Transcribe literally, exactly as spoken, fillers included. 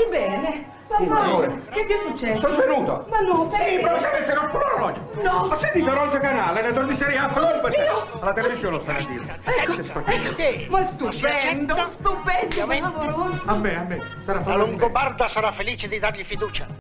stai bene? Mamma, che ti è successo? Sono svenuto. Ma no, perché? Sì, professore, c'era un orologio. No. Ho sentito l'orologio canale, le torni serie A, però Oddio. alla televisione lo stanno a dire. Ecco, ecco. Ma stupendo, stupendo, bravo Ronzi. A me, a me. Sarà La Longobarda sarà felice di dargli fiducia.